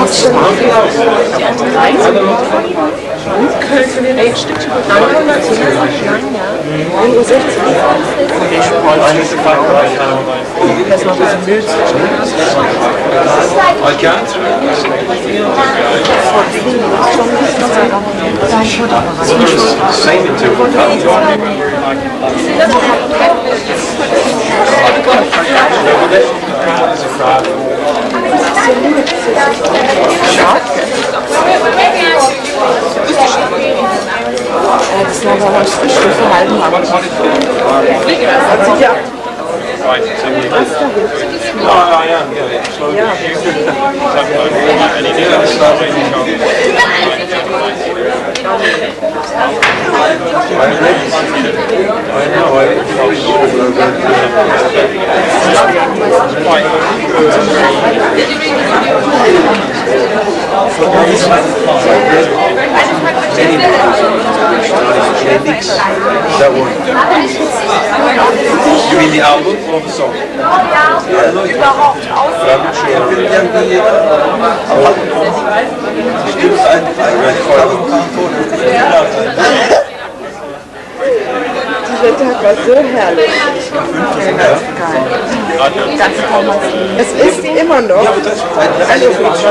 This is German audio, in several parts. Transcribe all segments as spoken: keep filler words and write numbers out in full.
Ein Stückchen ein Uhr sechzehn. Das ist noch ein bisschen müde. Das ist noch ein Stückchen verhalten haben. Das sieht ja Right, so we just... Oh, I am, yeah. Slowly. Yeah. And he did that slowly. I know, I That one. You mean the album or the song? Überhaupt aussehen. Der Tag war so herrlich. Es ist immer noch. Also,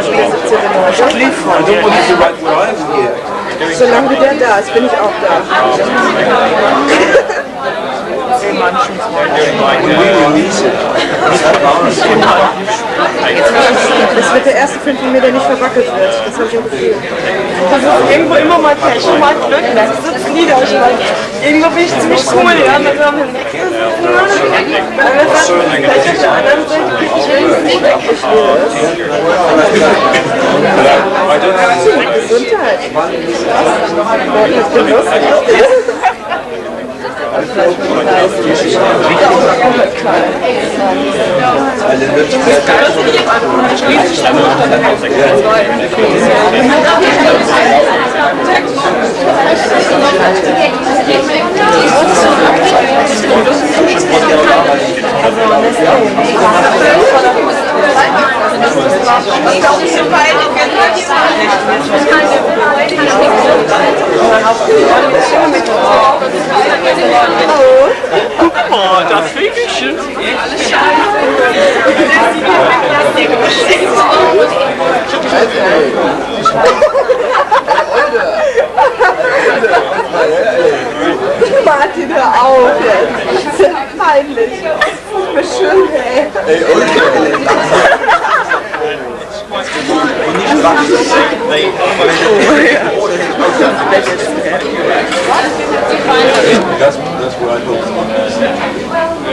solange der da ist, bin ich auch da. Das wird der erste Film von mir, der nicht verwackelt wird. Das habe ich auch gefühlt. Das ist irgendwo immer mal Pech und mal Glück. Das ist niederschlag. Irgendwo bin ich ziemlich cool, die anderen haben den Weg. Und dann wird das vielleicht auf der anderen Seite ich nicht Gesundheit. Oh, das Vögelchen. Martin, hör auf jetzt. Das ist ja peinlich. Das ist schön, ey. Ey, That's, that's what I thought. I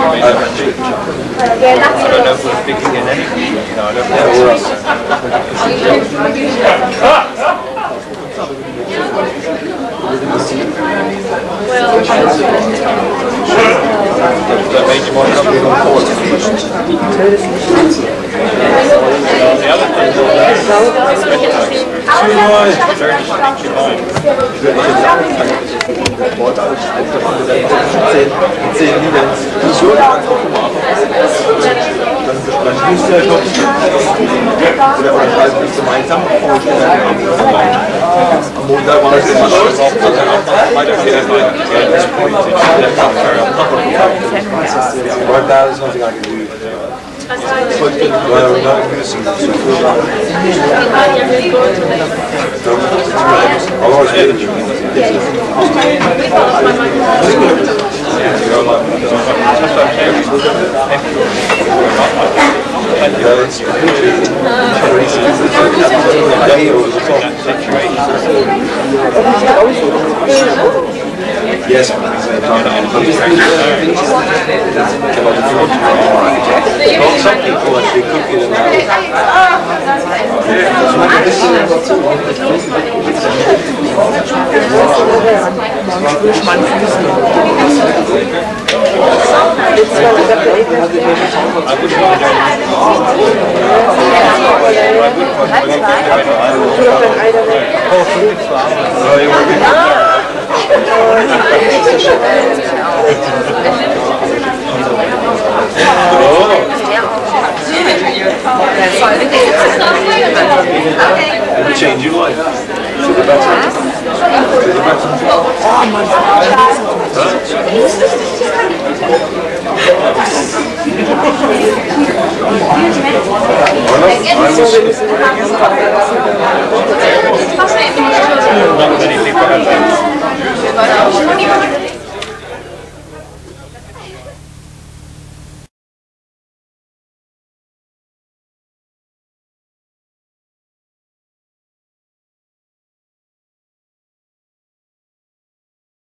don't know if we're picking in anything. You know, I don't that made you want to come forward. The other thing is right now, there's nothing I can do. Well, we're not going to see this. I'll always get it. Yes, well, some people actually cook it in their So I think it's It'll change your life. For the better. For the better. Not many people have that.